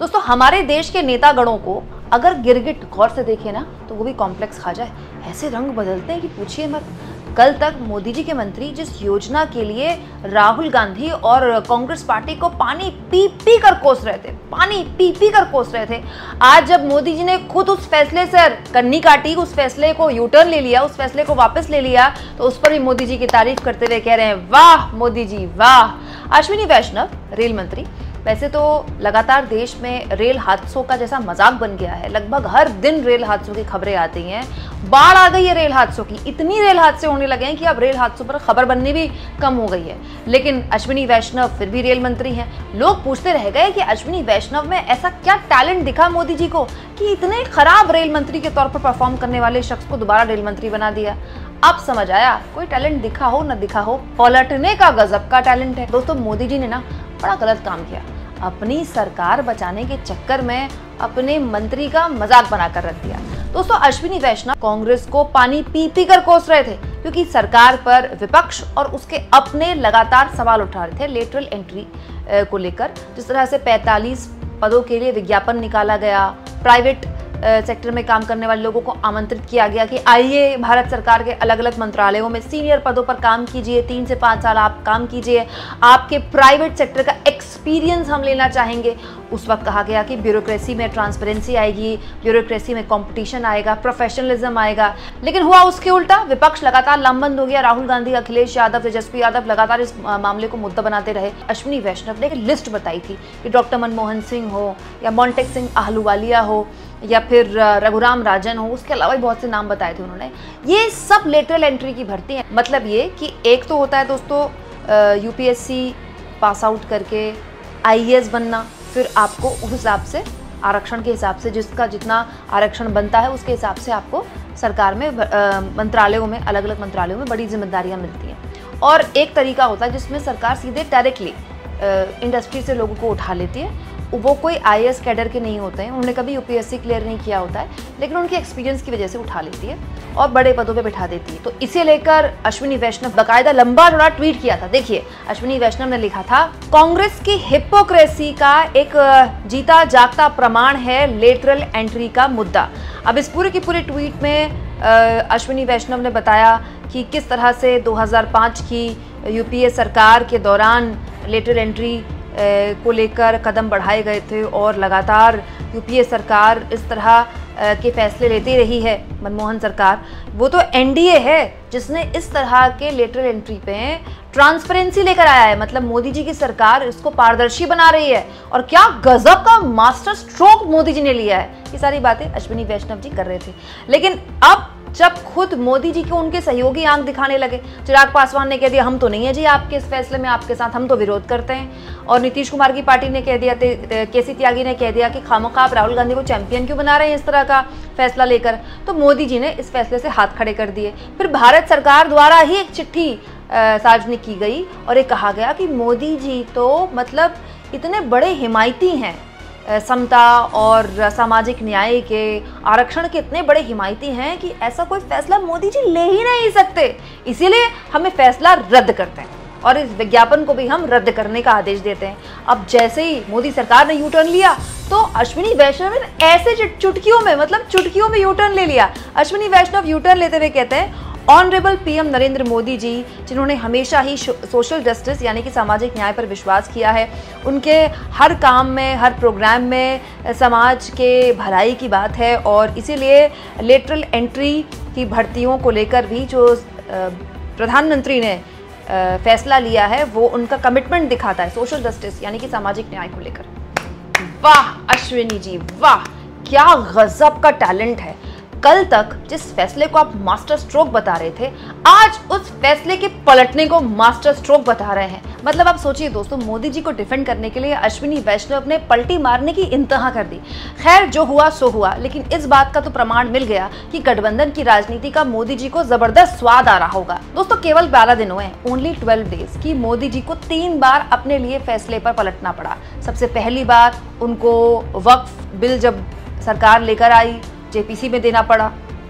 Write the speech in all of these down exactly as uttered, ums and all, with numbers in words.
दोस्तों हमारे देश के नेतागणों को अगर गिरगिट गौर से देखे ना तो वो भी कॉम्प्लेक्स खा जाए। ऐसे रंग बदलते हैं कि पूछिए मत। कल तक मोदी जी के मंत्री जिस योजना के लिए राहुल गांधी और कांग्रेस पार्टी को पानी पी पी कर कोस रहे थे, पानी पी पी कर कोस रहे थे, आज जब मोदी जी ने खुद उस फैसले से कन्नी काटी, उस फैसले को यू टर्न ले लिया, उस फैसले को वापस ले लिया, तो उस पर भी मोदी जी की तारीफ करते हुए कह रहे हैं वाह मोदी जी वाह। अश्विनी वैष्णव रेल मंत्री, वैसे तो लगातार देश में रेल हादसों का जैसा मजाक बन गया है, लगभग हर दिन रेल हादसों की खबरें आती हैं। बाढ़ आ गई है रेल हादसों की, इतनी रेल हादसे होने लगे हैं कि अब रेल हादसों पर खबर बननी भी कम हो गई है। लेकिन अश्विनी वैष्णव फिर भी रेल मंत्री हैं। लोग पूछते रह गए कि अश्विनी वैष्णव में ऐसा क्या टैलेंट दिखा मोदी जी को कि इतने खराब रेल मंत्री के तौर पर परफॉर्म करने वाले शख्स को दोबारा रेल मंत्री बना दिया। अब समझ आया, कोई टैलेंट दिखा हो न दिखा हो, पलटने का गजब का टैलेंट है। दोस्तों मोदी जी ने ना बड़ा गलत काम किया, अपनी सरकार बचाने के चक्कर में अपने मंत्री का मजाक बनाकर रख दिया। दोस्तों अश्विनी वैष्णव कांग्रेस को पानी पी पी कर कोस रहे थे क्योंकि सरकार पर विपक्ष और उसके अपने लगातार सवाल उठा रहे थे लेटरल एंट्री को लेकर। जिस तरह से पैंतालीस पदों के लिए विज्ञापन निकाला गया, प्राइवेट सेक्टर में काम करने वाले लोगों को आमंत्रित किया गया कि आइए भारत सरकार के अलग अलग मंत्रालयों में सीनियर पदों पर काम कीजिए, तीन से पाँच साल आप काम कीजिए, आपके प्राइवेट सेक्टर का एक्सपीरियंस हम लेना चाहेंगे। उस वक्त कहा गया कि ब्यूरोक्रेसी में ट्रांसपेरेंसी आएगी, ब्यूरोक्रेसी में कंपटीशन आएगा, प्रोफेशनलिज्म आएगा। लेकिन हुआ उसके उल्टा, विपक्ष लगातार लामबंद हो गया। राहुल गांधी, अखिलेश यादव, तेजस्वी यादव लगातार इस मामले को मुद्दा बनाते रहे। अश्विनी वैष्णव ने एक लिस्ट बताई थी कि डॉक्टर मनमोहन सिंह हो या मोंटेक सिंह आहलूवालिया हो या फिर रघुराम राजन हो, उसके अलावा भी बहुत से नाम बताए थे उन्होंने। ये सब लेटरल एंट्री की भर्ती है। मतलब ये कि एक तो होता है दोस्तों यूपीएससी पास आउट करके आईएएस बनना, फिर आपको उस हिसाब से आरक्षण के हिसाब से जिसका जितना आरक्षण बनता है उसके हिसाब से आपको सरकार में मंत्रालयों में अलग अलग मंत्रालयों में बड़ी जिम्मेदारियां मिलती हैं। और एक तरीका होता है जिसमें सरकार सीधे डायरेक्टली इंडस्ट्री से लोगों को उठा लेती है। वो कोई आईएएस कैडर के नहीं होते हैं, उन्होंने कभी यूपीएससी क्लियर नहीं किया होता है, लेकिन उनके एक्सपीरियंस की वजह से उठा लेती है और बड़े पदों पे बिठा देती है। तो इसे लेकर अश्विनी वैष्णव बाकायदा लंबा चौड़ा ट्वीट किया था। देखिए अश्विनी वैष्णव ने लिखा था, कांग्रेस की हिपोक्रेसी का एक जीता जागता प्रमाण है लेटरल एंट्री का मुद्दा। अब इस पूरे की पूरे ट्वीट में अश्विनी वैष्णव ने बताया कि किस तरह से दो हज़ार पाँच की यूपीए सरकार के दौरान लेटरल एंट्री को लेकर कदम बढ़ाए गए थे और लगातार यूपीए सरकार इस तरह के फैसले लेती रही है। मनमोहन सरकार वो तो एनडीए है जिसने इस तरह के लेटरल एंट्री पे ट्रांसपेरेंसी लेकर आया है। मतलब मोदी जी की सरकार इसको पारदर्शी बना रही है और क्या गजब का मास्टर स्ट्रोक मोदी जी ने लिया है। ये सारी बातें अश्विनी वैष्णव जी कर रहे थे। लेकिन अब जब खुद मोदी जी को उनके सहयोगी आंख दिखाने लगे, चिराग पासवान ने कह दिया हम तो नहीं है जी आपके इस फैसले में, आपके साथ हम तो विरोध करते हैं। और नीतीश कुमार की पार्टी ने कह दिया, केसी त्यागी ने कह दिया कि खामोखा आप राहुल गांधी को चैंपियन क्यों बना रहे हैं इस तरह का फैसला लेकर। तो मोदी जी ने इस फैसले से हाथ खड़े कर दिए। फिर भारत सरकार द्वारा ही एक चिट्ठी सार्वजनिक की गई और ये कहा गया कि मोदी जी तो मतलब इतने बड़े हिमायती हैं, समता और सामाजिक न्याय के, आरक्षण के इतने बड़े हिमायती हैं कि ऐसा कोई फैसला मोदी जी ले ही नहीं सकते, इसीलिए हमें फैसला रद्द करते हैं और इस विज्ञापन को भी हम रद्द करने का आदेश देते हैं। अब जैसे ही मोदी सरकार ने यू टर्न लिया तो अश्विनी वैष्णव ने ऐसे चुटकियों में मतलब चुटकियों में यू टर्न ले लिया। अश्विनी वैष्णव यू टर्न लेते हुए कहते हैं, ऑनरेबल पीएम नरेंद्र मोदी जी जिन्होंने हमेशा ही सोशल जस्टिस यानी कि सामाजिक न्याय पर विश्वास किया है, उनके हर काम में, हर प्रोग्राम में समाज के भलाई की बात है और इसीलिए लेटरल एंट्री की भर्तियों को लेकर भी जो प्रधानमंत्री ने फैसला लिया है वो उनका कमिटमेंट दिखाता है सोशल जस्टिस यानी कि सामाजिक न्याय को लेकर। वाह अश्विनी जी वाह, क्या गजब का टैलेंट है। कल तक जिस फैसले को आप मास्टर स्ट्रोक बता रहे थे, आज उस फैसले के पलटने को मास्टर स्ट्रोक बता रहे हैं। मतलब आप सोचिए दोस्तों, मोदी जी को डिफेंड करने के लिए अश्विनी वैष्णव ने पलटी मारने की इंतहा कर दी। खैर जो हुआ सो हुआ, लेकिन इस बात का तो प्रमाण मिल गया कि गठबंधन की राजनीति का मोदी जी को जबरदस्त स्वाद आ रहा होगा। दोस्तों केवल बारह दिन हुए, ओनली ट्वेल्व डेज की मोदी जी को तीन बार अपने लिए फैसले पर पलटना पड़ा। सबसे पहली बार उनको वक्फ बिल जब सरकार लेकर आई जेपीसी में देना पड़ा,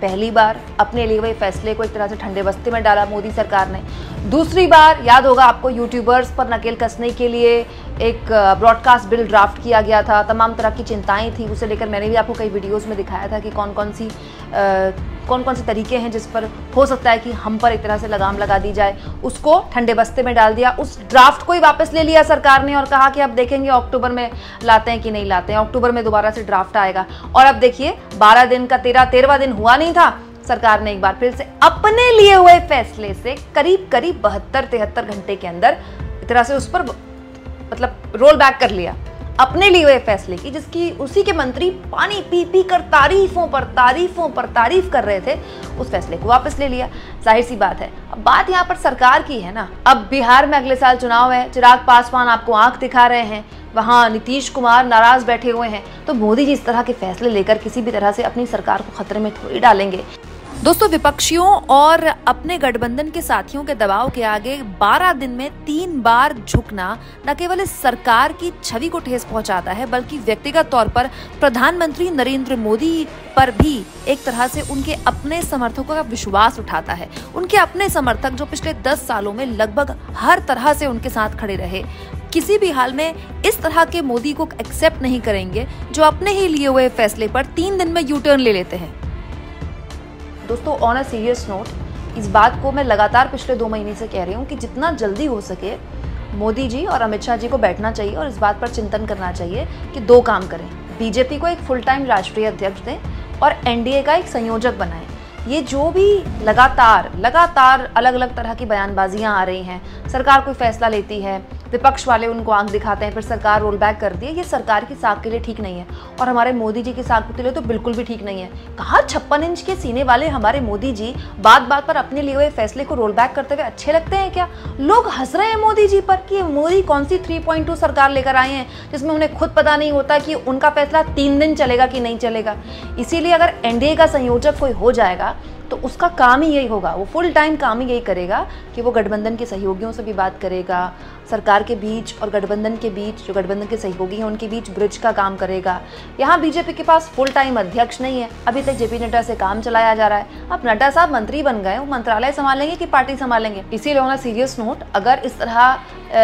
पहली बार अपने लिए हुए फैसले को एक तरह से ठंडे बस्ते में डाला मोदी सरकार ने। दूसरी बार याद होगा आपको, यूट्यूबर्स पर नकेल कसने के लिए एक ब्रॉडकास्ट बिल ड्राफ्ट किया गया था। तमाम तरह की चिंताएं थी, उसे लेकर मैंने भी आपको कई वीडियोस में दिखाया था कि कौन कौन सी आ, कौन कौन से तरीके हैं जिस पर हो सकता है कि हम पर एक तरह से लगाम लगा दी जाए। उसको ठंडे बस्ते में डाल दिया, उस ड्राफ्ट को ही वापस ले लिया सरकार ने और कहा कि अब देखेंगे अक्टूबर में लाते हैं कि नहीं लाते हैं, अक्टूबर में दोबारा से ड्राफ्ट आएगा। और अब देखिए बारह दिन का तेरह तेरहवां दिन हुआ नहीं था, सरकार ने एक बार फिर से अपने लिए हुए फैसले से करीब करीब बहत्तर तिहत्तर घंटे के अंदर एक तरह से उस पर मतलब रोल बैक कर लिया अपने लिए हुए फैसले की, जिसकी उसी के मंत्री पानी पी पी कर तारीफों पर तारीफों पर तारीफ कर रहे थे। उस फैसले को वापस ले लिया। जाहिर सी बात है, अब बात यहाँ पर सरकार की है ना। अब बिहार में अगले साल चुनाव है, चिराग पासवान आपको आंख दिखा रहे हैं, वहाँ नीतीश कुमार नाराज बैठे हुए हैं, तो मोदी जी इस तरह के फैसले लेकर किसी भी तरह से अपनी सरकार को खतरे में थोड़ी डालेंगे। दोस्तों, विपक्षियों और अपने गठबंधन के साथियों के दबाव के आगे बारह दिन में तीन बार झुकना न केवल इस सरकार की छवि को ठेस पहुंचाता है, बल्कि व्यक्तिगत तौर पर प्रधानमंत्री नरेंद्र मोदी पर भी एक तरह से उनके अपने समर्थकों का विश्वास उठाता है। उनके अपने समर्थक जो पिछले दस सालों में लगभग हर तरह से उनके साथ खड़े रहे, किसी भी हाल में इस तरह के मोदी को एक्सेप्ट नहीं करेंगे जो अपने ही लिए हुए फैसले पर तीन दिन में यू टर्न ले लेते हैं। दोस्तों, ऑन अ सीरियस नोट, इस बात को मैं लगातार पिछले दो महीने से कह रही हूँ कि जितना जल्दी हो सके मोदी जी और अमित शाह जी को बैठना चाहिए और इस बात पर चिंतन करना चाहिए कि दो काम करें। बीजेपी को एक फुल टाइम राष्ट्रीय अध्यक्ष दें और एनडीए का एक संयोजक बनाएं। ये जो भी लगातार लगातार अलग अलग तरह की बयानबाजियां आ रही हैं, सरकार कोई फैसला लेती है, विपक्ष वाले उनको आंख दिखाते हैं, फिर सरकार रोल बैक करती है, ये सरकार की साख के लिए ठीक नहीं है और हमारे मोदी जी की साख के लिए तो बिल्कुल भी ठीक नहीं है। कहाँ छप्पन इंच के सीने वाले हमारे मोदी जी बात बात पर अपने लिए हुए फैसले को रोल बैक करते हुए अच्छे लगते हैं क्या? लोग हंस रहे हैं मोदी जी पर कि मोदी कौन सी थ्री पॉइंट टू सरकार लेकर आए हैं जिसमें उन्हें खुद पता नहीं होता कि उनका फैसला तीन दिन चलेगा कि नहीं चलेगा। इसीलिए अगर एनडीए का संयोजक कोई हो जाएगा तो उसका काम ही यही होगा, वो फुल टाइम काम ही यही करेगा कि वो गठबंधन के सहयोगियों से भी बात करेगा, सरकार के बीच और गठबंधन के बीच, जो गठबंधन के सहयोगी हैं उनके बीच ब्रिज का काम करेगा। यहाँ बीजेपी के पास फुल टाइम अध्यक्ष नहीं है, अभी तक जेपी नड्डा से काम चलाया जा रहा है। अब नड्डा साहब मंत्री बन गए, वो मंत्रालय संभालेंगे कि पार्टी संभालेंगे? इसीलिए ऑन अ सीरियस नोट, अगर इस तरह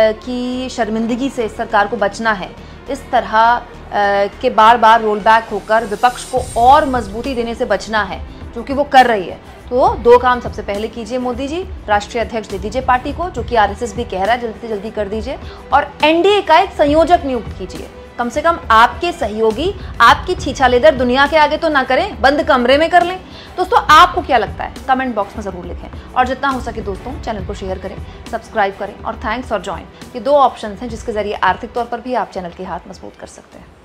की शर्मिंदगी से इस सरकार को बचना है, इस तरह के बार बार रोल बैक होकर विपक्ष को और मजबूती देने से बचना है, जो कि वो कर रही है, तो दो काम सबसे पहले कीजिए मोदी जी, राष्ट्रीय अध्यक्ष दे दीजिए पार्टी को, जो कि आरएसएस भी कह रहा है, जल्दी से जल्दी कर दीजिए, और एनडीए का एक संयोजक नियुक्त कीजिए। कम से कम आपके सहयोगी आपकी छीछालेदर दुनिया के आगे तो ना करें, बंद कमरे में कर लें। दोस्तों, आपको क्या लगता है कमेंट बॉक्स में जरूर लिखें और जितना हो सके दोस्तों चैनल को शेयर करें, सब्सक्राइब करें और थैंक्स फॉर ज्वाइन। ये दो ऑप्शन हैं जिसके जरिए आर्थिक तौर पर भी आप चैनल के हाथ मजबूत कर सकते हैं।